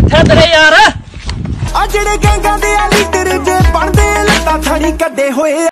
ਕਿੱਥੇ ਤੇਰੇ ਯਾਰ? ਆ ਜਿਹੜੇ ਗੈਂਗਾਂ ਦੇ ਲੀਡਰ ਜੇ ਬਣਦੇ ਲੱਤਾਂ ਥਾਣੀ ਕੱਢੇ ਹੋਏ।